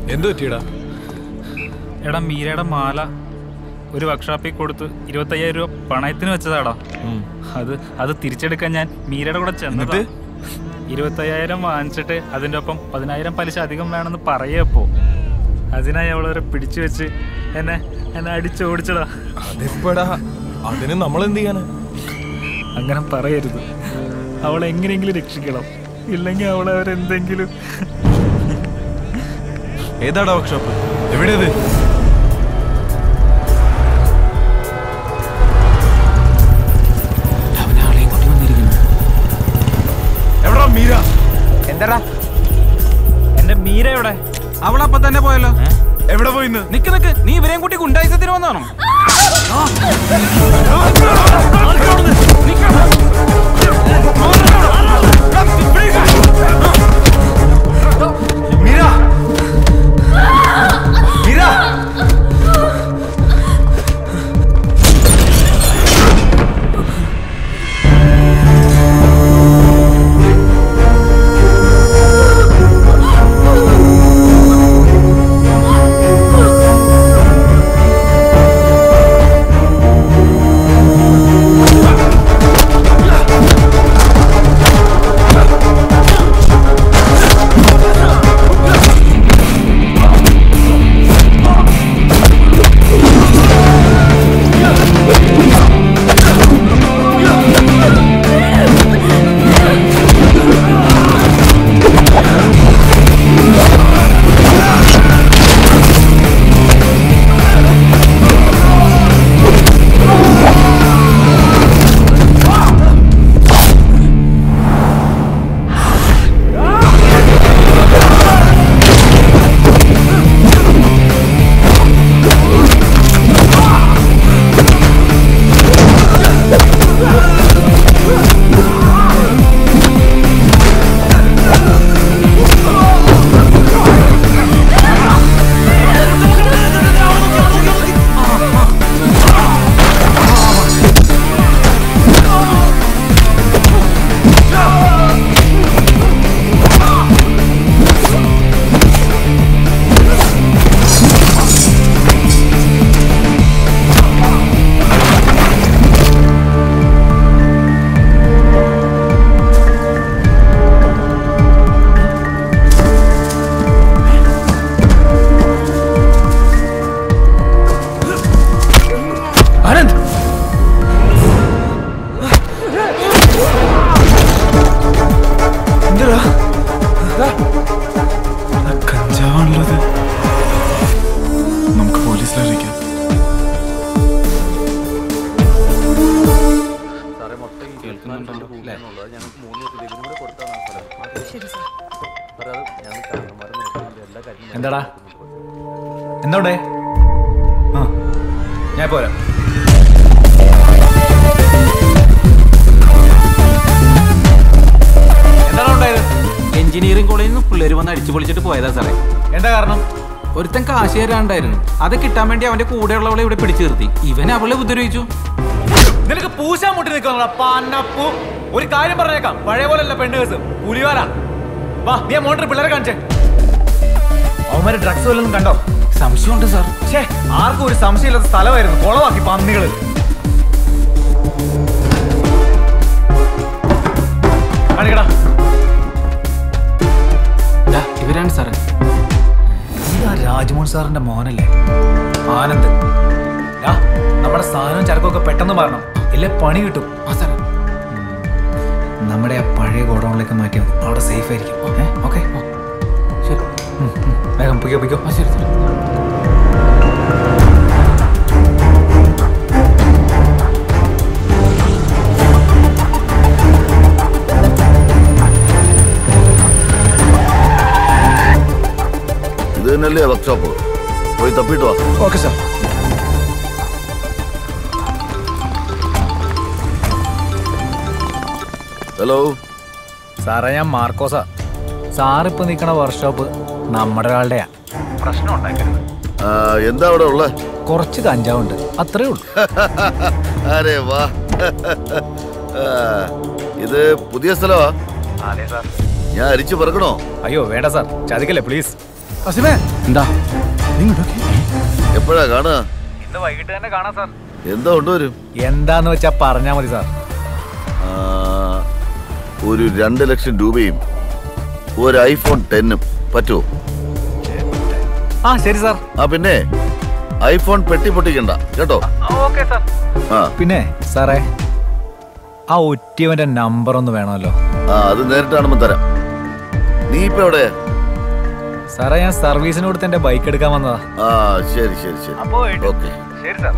എന്തു പറ്റിയടാ? എടാ മീരയുടെ മാല ഒരു വർക്ക്ഷോപ്പിൽ കൊടുത്ത് 25,000 രൂപ പണയത്തിന് വെച്ചതാടാ. അത് തിരിച്ചെടുക്കാൻ ഞാൻ മീരയുടെ കൂടെ ചെന്നിട്ട് 25,000 വാങ്ങിച്ചിട്ട് അതിൻ്റെ ഒപ്പം 10,000 പലിശ അധികം വേണമെന്ന് പറയപ്പോ അതിനായി അവളവരെ പിടിച്ചു വെച്ച് എന്നെ അടിച്ചോടിച്ചടാ. അതിപ്പോടാ അതിന് നമ്മൾ എന്ത് ചെയ്യാനാ? അങ്ങനെ പറയരുത്. അവളെ എങ്ങനെയെങ്കിലും രക്ഷിക്കണം, ഇല്ലെങ്കിൽ അവളെ അവരെന്തെങ്കിലും. ഏതാടാ വർക്ക്ഷോപ്പ്? എവിടെയത്? എവിടാ മീര? എന്താടാ എന്റെ മീര എവിടെ? അവളപ്പൊ തന്നെ പോയല്ലോ. എവിടെ പോയിന്ന്? നിക്ക് നീ ഇവരെയും കൂട്ടി ഗുണ്ടായിസത്തിന് വന്നാണോ? മീര മീര കഞ്ചാവാണുള്ളത്. നമുക്ക് പോലീസിൽ അറിയിക്കാം. എന്താടാ എന്തോടെ? ഞാൻ പോരാ. എന്താണ് ഉണ്ടായത്? എഞ്ചിനീയറിംഗ് കോളേജിൽ നിന്ന് പിള്ളേര് വന്ന് അടിച്ചു പൊളിച്ചിട്ട് പോയതാ സാറേ. എന്താ കാരണം? ഒരുത്തൻ കാശ് തരാണ്ടായിരുന്നു. അത് കിട്ടാൻ വേണ്ടി അവന്റെ കൂടെയുള്ളവളെ ഇവിടെ പിടിച്ചു നിർത്തി. ഇവൻ അവളെ ഉപദ്രവിച്ചു. നിനക്ക് പൂശാൻ മുട്ടി നിൽക്കൂ. ഒരു കാര്യം പറഞ്ഞേക്കാം, പഴയ പോലല്ല പെണ്ണ് കേസ്, പുലിവാല. വാ, നീ മോട്ടർ പിള്ളേരെ കാണിച്ചേ. അവന്മാര് ഡ്രഗ്സ് വല്ലതും കണ്ടോ? സംശയമുണ്ട് സാർ. ഛേ, ആർക്കും ഒരു സംശയമില്ലാത്ത സ്ഥലമായിരുന്നു. കുളവാക്കി പന്നികള്. കാണിക്കടാ. ഇവരാണ് സാറേ. രാജ്മോഹൻ സാറിന്റെ മോനല്ലേ ആനന്ദ്? നമ്മുടെ സാധനവും ചരക്കൊക്കെ പെട്ടെന്ന് മാറണം, ഇല്ലേ പണി കിട്ടും. നമ്മുടെ ആ പഴയ ഗോഡൌണിലേക്ക് മാറ്റിയാൽ മതി, അവിടെ സേഫ് ആയിരിക്കും. ഓക്കെ, ശരി. വേഗം പൊയ്ക്കോ. ശരി സാർ. ഇത് തന്നെയല്ലേ വർക്ക്ഷോപ്പ്? പോയി തപ്പിട്ട് വാ. Okay sir. ഹലോ സാറേ, ഞാൻ മാർക്കോസാ. സാറിപ്പോ നിൽക്കണ വർക്ക്ഷോപ്പ് നമ്മുടെ ഒരാളുടെയാ. പ്രശ്നം ഉണ്ടാക്കരുത്. എന്താ അവിടെ ഉള്ള? കുറച്ച് കഞ്ചാവുണ്ട്, അത്രേ ഉള്ളൂ. അരേ വാ. ഇത് പുതിയ സ്ഥലമാ? അതെ സാർ. ഞാൻ അരിച്ചു പറക്കണോ? അയ്യോ വേണ്ട സാർ, ചതിക്കല്ലേ പ്ലീസ്. എന്താ എപ്പോഴാ കാണുക? ഇന്ന് വൈകിട്ട് തന്നെ കാണാം സാർ. എന്താ കൊണ്ടുവരും? എന്താന്ന് വെച്ചാ പറഞ്ഞാ മതി സാർ. ഒരു 2 ലക്ഷം രൂപയും ഒരു iPhone 10 പറ്റുമോ? ആ ശരി സാർ. പിന്നെ iPhone പെട്ടി പൊട്ടിക്കണ്ട കേട്ടോ. Okay sir. പിന്നെ സാറേ ആ ഒറ്റിയവന്റെ നമ്പർ ഒന്ന് വേണമല്ലോ. അത് നേരിട്ടാണെന്ന് തരാം. നീ ഇപ്പൊ എവിടെ? സാറേ ഞാൻ സർവീസിന് കൊടുത്ത് എന്റെ ബൈക്ക് എടുക്കാൻ വന്നതാ. ശരി ശരി ശരി ഓക്കെ. ശരി സാർ.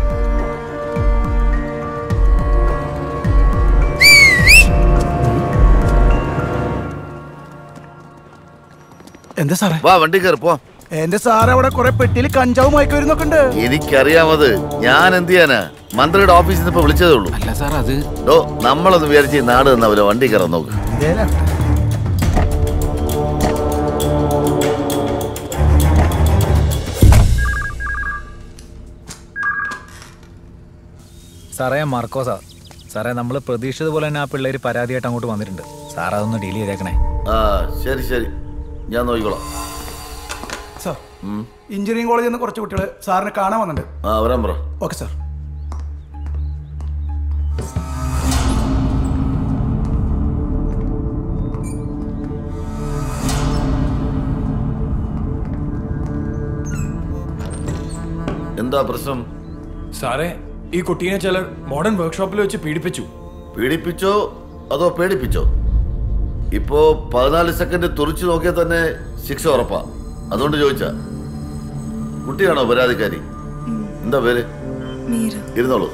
എന്താ സാറേ? വാ വണ്ടി കയറി പോ. എന്റെ സാറ് അവിടെ കുറെ പെട്ടിയിൽ കഞ്ചാവ് മയക്ക് വരുന്നൊക്കെ ഉണ്ട്. എനിക്കറിയാമത്. ഞാൻ എന്ത് ചെയ്യാനാ? മന്ത്രിയുടെ ഓഫീസിൽ നിന്ന് ഇപ്പൊ വിളിച്ചതേ ഉള്ളൂ. അല്ല സാർ അത് നമ്മളൊന്ന് വിചാരിച്ച് നാട് തന്നാവില്ല. വണ്ടി കയറാൻ നോക്ക്. സാറേ ഞാൻ മാർക്കോ സാർ. സാറേ നമ്മൾ പ്രതീക്ഷിച്ചതുപോലെ തന്നെ ആ പിള്ളേര് പരാതിയായിട്ട് അങ്ങോട്ട് വന്നിട്ടുണ്ട്. സാർ അതൊന്ന് ഡീൽ ചെയ്തേക്കണേ. ശരി ശരി ഞാൻ നോക്കിക്കോളാം. സാർ എഞ്ചിനീയറിംഗ് കോളേജിൽ നിന്ന് കുറച്ച് കുട്ടികൾ സാറിനെ കാണാൻ വന്നിട്ടുണ്ട്. വരാൻ പറ. Okay sir. എന്താ പ്രശ്നം? സാറേ ഈ കുട്ടീനെ ചിലർ മോഡേൺ വർക്ക്ഷോപ്പിൽ വെച്ച് പീഡിപ്പിച്ചു. പീഡിപ്പിച്ചോ അതോ പേടിപ്പിച്ചോ? ഇപ്പോ 14 സെക്കൻഡ് തുറിച്ചു നോക്കിയാൽ തന്നെ ശിക്ഷ ഉറപ്പാ. അതുകൊണ്ട് ചോദിച്ചാ. കുട്ടിയാണോ പരാതിക്കാരി? എന്താ പേര്? ഇരുന്നോളൂ.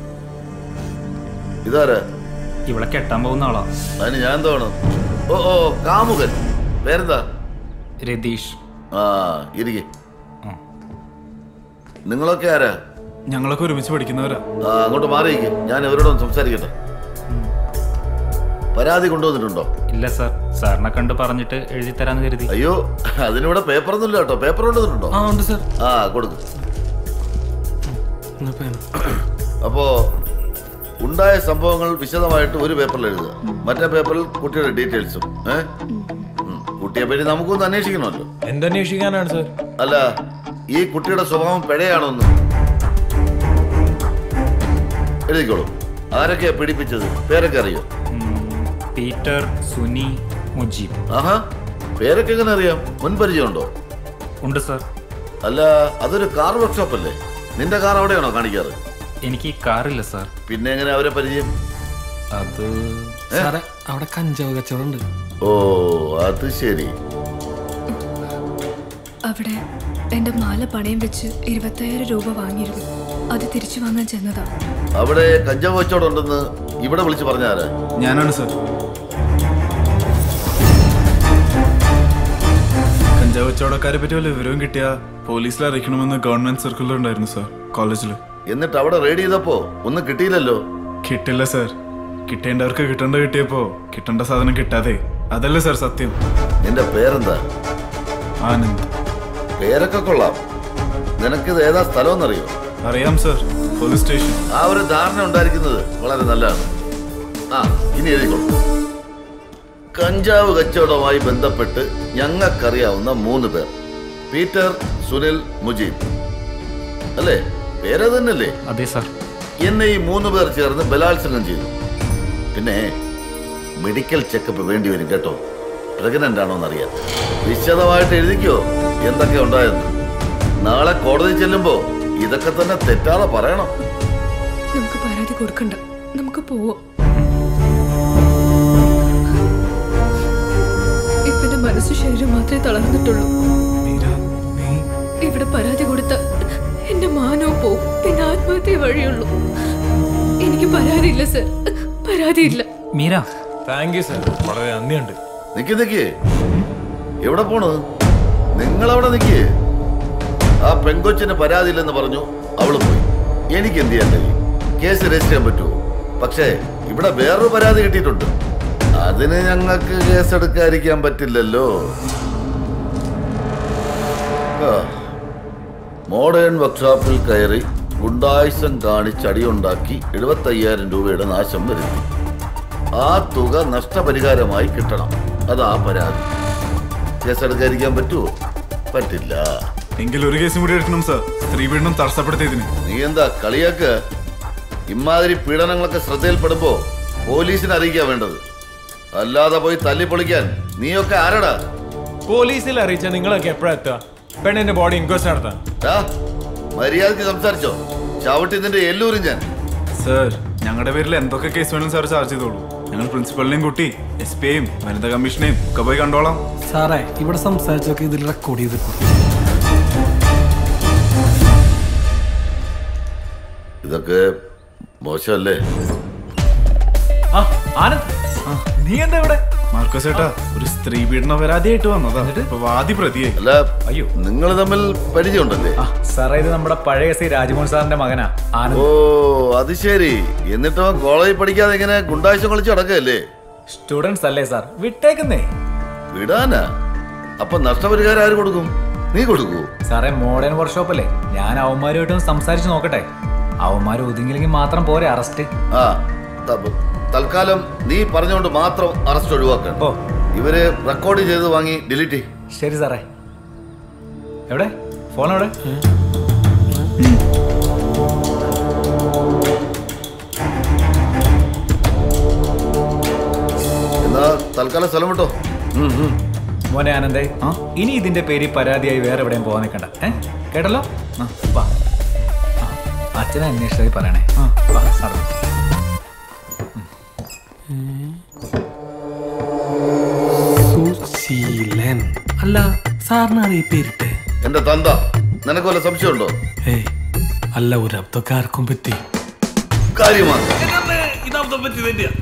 ഇതാരാ? ഇവിടെ കെട്ടാൻ പോകുന്ന ആളാ. അതിന് ഞാൻ എന്താ വേണം? ഓ കാമുകൻ. പേരെന്താ? രതീഷ്. ഇരിക്കെ. നിങ്ങളൊക്കെ ആരാ? ഞങ്ങളൊക്കെ ഒരുമിച്ച് പഠിക്കുന്നവരാ. അങ്ങോട്ട് മാറിയിരിക്കെ. ഞാൻ ഇവരോടൊന്ന് സംസാരിക്കട്ടെ. പരാതി കൊണ്ടുവന്നിട്ടുണ്ടോ? ഇല്ല സാർ. സാറിനെ കണ്ട് പറഞ്ഞിട്ട് എഴുതി തരാന്ന് കരുതി. അയ്യോ അതിനിവിടെ പേപ്പറൊന്നുമില്ല കേട്ടോ. പേപ്പർ കൊണ്ടുവന്നിട്ടുണ്ടോ? ഉണ്ട് സാർ. കൊടുക്കും. അപ്പോ ഉണ്ടായ സംഭവങ്ങൾ വിശദമായിട്ട് ഒരു പേപ്പറിൽ എഴുതുക. മറ്റേ പേപ്പറിൽ കുട്ടിയുടെ ഡീറ്റെയിൽസും. കുട്ടിയെ പറ്റി നമുക്കൊന്ന് അന്വേഷിക്കണമല്ലോ. എന്തന്വേഷിക്കാനാണ് സാർ? അല്ല ഈ കുട്ടിയുടെ സ്വഭാവം പിഴയാണോന്ന് എഴുതിക്കോളൂ. ആരൊക്കെയാ പീഡിപ്പിച്ചത്? പേരൊക്കെ അറിയോ? പീറ്റർ, സുനി, മുജീബ്. പേരൊക്കെ എങ്ങനെ അറിയാം? മുൻപരിചയമുണ്ടോ? ഉണ്ട് സാർ. അല്ല അതൊരു കാർ വർക്ക്ഷോപ്പ് അല്ലേ? നിന്റെ കാർ അവിടെയാണോ കാണിക്കാറ്? എനിക്ക് കാറില്ല സാർ. പിന്നെ എങ്ങനെ അവരെ പരിചയം? അത് സാറേ അവിടെ കഞ്ചാവ് കച്ചവടം ഉണ്ട്. അത് ശരി. അവിടെ എന്റെ മാല പണയം വെച്ച് 25,000 രൂപ വാങ്ങിയിരുന്നു. അത് തിരിച്ചു വാങ്ങാൻ ചെന്നതാ. അവിടെ കഞ്ചാവ് കച്ചവടം ഉണ്ടെന്ന് ഇവിടെ വിളിച്ചു പറഞ്ഞാരാ? ഞാനാണ് സാർ. കഞ്ചാവ് കച്ചവടക്കാരെ പറ്റി വല്ല വിവരവും കിട്ടിയാ പോലീസിൽ അറിയിക്കണമെന്ന് ഗവൺമെന്റ് സർക്കുലർ ഉണ്ടായിരുന്നു സാർ കോളേജില്. എന്നിട്ട് അവിടെ റെയ്ഡ് ചെയ്തപ്പോ ഒന്നും കിട്ടിയില്ലല്ലോ. കിട്ടില്ല സാർ. കിട്ടേണ്ടവർക്ക് കിട്ടേണ്ട കിട്ടിയപ്പോ കിട്ടേണ്ട സാധനം കിട്ടാതെ. അതല്ലേ സാർ സത്യം. നിന്റെ പേരെന്താ? ആനന്ദ്. പേരൊക്കെ കൊള്ളാം. നിനക്കിത് ഏതാ സ്ഥലം എന്നറിയോ? അറിയാം സാർ. Police station. ആ ഒരു ധാരണ ഉണ്ടായിരിക്കുന്നത് വളരെ നല്ലതാണ്. ഇനി എഴുതിക്കോളൂ. കഞ്ചാവ് കച്ചവടവുമായി ബന്ധപ്പെട്ട് ഞങ്ങൾക്കറിയാവുന്ന 3 പേർ. പീറ്റർ, സുനിൽ, മുജീബ്. അല്ലേ? പേര് തന്നെയല്ലേ? അതെ സാർ. എന്നെ ഈ 3 പേർ ചേർന്ന് ബലാത്സംഗം ചെയ്തു. പിന്നെ മെഡിക്കൽ ചെക്കപ്പ് വേണ്ടി വരും കേട്ടോ. പ്രഗ്നന്റ് ആണോ എന്നറിയാം. വിശദമായിട്ട് എഴുതിക്കോ എന്തൊക്കെ ഉണ്ടായെന്ന്. നാളെ കോടതി ചെല്ലുമ്പോ ഇതൊക്കെ തന്നെ തെറ്റാതെ പറയണം. നമുക്ക് പരാതി കൊടുക്കണ്ട. നമുക്ക് പോവാം. ഇപ്പന്റെ മനസ്സ് ശരീരം മാത്രമേ തളർന്നിട്ടുള്ളൂ. ഇവിടെ പരാതി കൊടുത്ത എന്റെ മാനവും പോവും. പിന്നെ ആത്മഹത്യ വഴിയുള്ളൂ. എനിക്ക് പരാതിയില്ല സർ. പരാതിയില്ല. മീര. Thank you sir. വളരെ നന്ദിയുണ്ട്. നിക്ക് എവിടെ പോണ്? നിങ്ങളവിടെ നിക്ക്. ആ പെൺകൊച്ചിന് പരാതിയില്ലെന്ന് പറഞ്ഞു. അവള് പോയി. എനിക്ക് എന്ത് ചെയ്യാൻ കഴിയും? കേസ് രജിസ്റ്റർ ചെയ്യാൻ പറ്റുമോ? പക്ഷേ ഇവിടെ വേറൊരു പരാതി കിട്ടിയിട്ടുണ്ട്. അതിന് ഞങ്ങൾക്ക് കേസെടുക്കാതിരിക്കാൻ പറ്റില്ലല്ലോ. മോഡേൺ വർക്ക്ഷോപ്പിൽ കയറി ഗുണ്ടായുസം കാണിച്ചടിയുണ്ടാക്കി 75,000 രൂപയുടെ നാശം വരുത്തി. ആ തുക നഷ്ടപരിഹാരമായി കിട്ടണം. അതാ പരാതി. കേസെടുക്കാതിരിക്കാൻ പറ്റുമോ? പറ്റില്ല. എങ്കിൽ ഒരു കേസും കൂടി എടുക്കണം സാർ, സ്ത്രീ പീഡനം തടസ്സപ്പെടുത്തിയതിന്. നീ എന്താ കളിയാക്ക്? ഇമാതിരി പീഡനങ്ങളൊക്കെ ശ്രദ്ധയിൽപ്പെടുമ്പോ പോലീസിനെ അറിയിക്കാൻ വേണ്ടത്, അല്ലാതെ പോയി തല്ലിപ്പൊളിക്കാൻ നീയൊക്കെ ആരടാ? പോലീസിൽ അറിയിച്ച നിങ്ങളൊക്കെ എപ്പോഴാ എത്തുക? പെണ്ണിന്റെ ബോഡി ഇൻക്വസ്റ്റ് നടത്താൻ. മര്യാദക്ക് സംസാരിച്ചോ, ചവിട്ടി നിന്റെ എല്ലൂരും ഞാൻ. സാർ, ഞങ്ങളുടെ പേരിൽ എന്തൊക്കെ കേസ് വേണം സാർ ചാർജ് ചെയ്തോളൂ. ഞങ്ങൾ പ്രിൻസിപ്പലിനെയും കൂട്ടി SP യും വനിതാ കമ്മീഷനെയും ഒക്കെ പോയി കണ്ടോളാം. സാറേ, ഇവിടെ സംസാരിച്ചൊക്കെ ഇതിൽ റെക്കോർഡ് ചെയ്തിട്ടു. ഇതൊക്കെ മോശമല്ലേ? നീ എന്താ ഇവിടെ? മാർക്കോസ് ചേട്ടാ, ഒരു സ്ത്രീ പീഡന പരാതിയായിട്ട് വന്നതാ. ഇപ്പൊ വാദി പ്രതിയായി. അല്ല, അയ്യോ, നിങ്ങൾ തമ്മിൽ പരിചയമുണ്ടല്ലേ? സാറേ ഇത് നമ്മുടെ പഴയ ശ്രീ രാജ്മോഹൻ സാറിന്റെ മകനാ ആനന്ദ്. ഓ, അത് ശരി. എന്നിട്ടോ കോളേജിൽ പഠിക്കാതെ ഇങ്ങനെ ഗുണ്ടാഴ്ച കളിച്ച് നടക്കല്ലേ? സ്റ്റുഡൻസ് അല്ലേ സാർ, വിട്ടേക്കുന്നേ. വിടാനാ? അപ്പൊ നഷ്ടപരിഹാരം ആര് കൊടുക്കും? നീ കൊടുക്കൂ? സാറേ, മോഡേൺ വർക്ക്ഷോപ്പ് അല്ലേ, ഞാൻ അവന്മാരുമായിട്ടൊന്ന് സംസാരിച്ച് നോക്കട്ടെ. അവന്മാർ ഒതുങ്ങില്ലെങ്കിൽ മാത്രം പോരെ അറസ്റ്റ്. ആ, തൽക്കാലം നീ പറഞ്ഞുകൊണ്ട് മാത്രം അറസ്റ്റ് ഒഴിവാക്കണം. ഓ, ഇവര് റെക്കോർഡ് ചെയ്ത് വാങ്ങി ഡിലീറ്റ്. ശരി സാറേ. എവിടെ ഫോൺ? എവിടെ? എന്നാ തൽക്കാലം സ്ഥലം വിട്ടോ. മോനെ ആനന്ദേ, ഇനി ഇതിന്റെ പേര് പരാതിയായി വേറെ എവിടെയും പോകാൻ നിൽക്കണ്ട. കേട്ടല്ലോ? വാ, അച്ഛനെ അന്വേഷിച്ചായി പറയണേ. വാ സാർ. സുശീലൻ അല്ല സാറിനാണ് ഈ പേരിട്ടെ? എന്റെ തന്ത, നിനക്ക് വല്ല സംശയമുണ്ടോ? അല്ല, ഒരു അബ്ദക്കാർക്കും പറ്റി കാര്യമാണ്. ഇത് അബ്ദം പറ്റി തന്നെയാ.